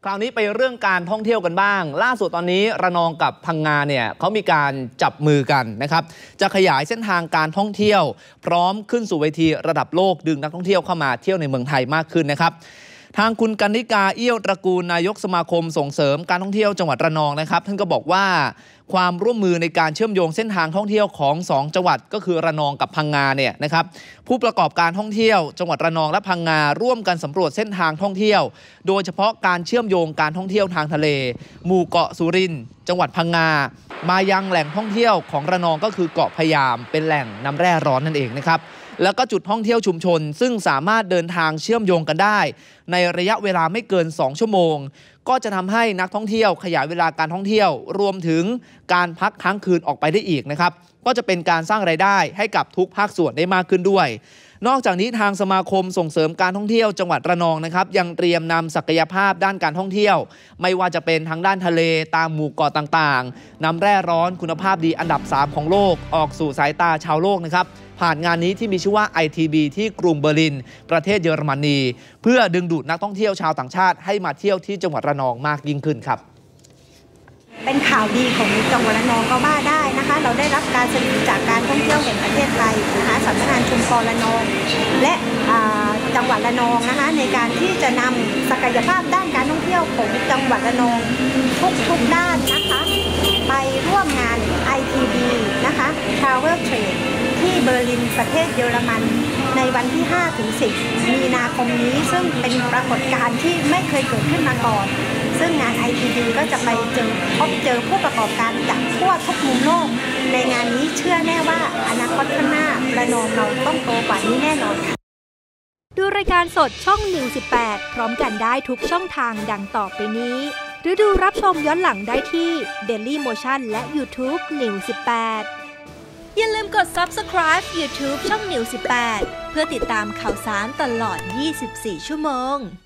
คราวนี้ไปเรื่องการท่องเที่ยวกันบ้างล่าสุดตอนนี้ระนองกับพังงาเนี่ยเขามีการจับมือกันนะครับจะขยายเส้นทางการท่องเที่ยวพร้อมขึ้นสู่เวทีระดับโลกดึงนักท่องเที่ยวเข้ามาเที่ยวในเมืองไทยมากขึ้นนะครับทางคุณกนิกาเอี้ยวตระกูลนายกสมาคมส่งเสริมการท่องเที่ยวจังหวัดระนองนะครับท่านก็บอกว่าความร่วมมือในการเชื่อมโยงเส้นทางท่องเที่ยวของ2จังหวัดก็คือระนองกับพังงาเนี่ยนะครับผู้ประกอบการท่องเที่ยวจังหวัดระนองและพังงาร่วมกันสำรวจเส้นทางท่องเที่ยวโดยเฉพาะการเชื่อมโยงการท่องเที่ยวทางทะเลหมู่เกาะสุรินทร์จังหวัดพังงามายังแหล่งท่องเที่ยวของระนองก็คือเกาะพะยามเป็นแหล่งน้ำแร่ร้อนนั่นเองนะครับแล้วก็จุดท่องเที่ยวชุมชนซึ่งสามารถเดินทางเชื่อมโยงกันได้ในระยะเวลาไม่เกิน2ชั่วโมงก็จะทำให้นักท่องเที่ยวขยายเวลาการท่องเที่ยวรวมถึงการพักค้างคืนออกไปได้อีกนะครับก็จะเป็นการสร้างรายได้ให้กับทุกภาคส่วนได้มากขึ้นด้วยนอกจากนี้ทางสมาคมส่งเสริมการท่องเที่ยวจังหวัดระนองนะครับยังเตรียมนำศักยภาพด้านการท่องเที่ยวไม่ว่าจะเป็นทางด้านทะเลตามหมู่เกาะต่างๆนำแร่ร้อนคุณภาพดีอันดับ3ของโลกออกสู่สายตาชาวโลกนะครับผ่านงานนี้ที่มีชื่อว่า ITB ที่กรุงเบอร์ลินประเทศเยอรมนีเพื่อดึงดูดนักท่องเที่ยวชาวต่างชาติให้มาเที่ยวที่จังหวัดระนองมากยิ่งขึ้นครับเป็นข่าวดีของจังหวัดระนองก็ว่าได้นะคะเราได้รับการสนับสนุนจากการท่องเที่ยวแห่งประเทศไทยนะคะสำนักงานชุมพรระนองและจังหวัดระนองนะคะในการที่จะนำศักยภาพด้านการท่องเที่ยวของจังหวัดระนองทุกด้านนะคะไปร่วมงาน ITB นะคะ Travel Trade ที่เบอร์ลินประเทศเยอรมันในวันที่ 5-10 มีนาคมนี้ซึ่งเป็นปรากฏการณ์ที่ไม่เคยเกิดขึ้นมาก่อนซึ่งงาน ITB ก็จะไปเจอผู้ประกอบการจากทั่วทุกมุมโลกในงานนี้เชื่อแน่ว่าอนาคตข้างหน้าระนองเราต้องโตกว่านี้แน่นอนค่ะดูรายการสดช่องนิว18พร้อมกันได้ทุกช่องทางดังต่อไปนี้หรือดูรับชมย้อนหลังได้ที่ Daily Motion และ YouTube News 18อย่าลืมกด Subscribe YouTube ช่อง News 18เพื่อติดตามข่าวสารตลอด 24 ชั่วโมง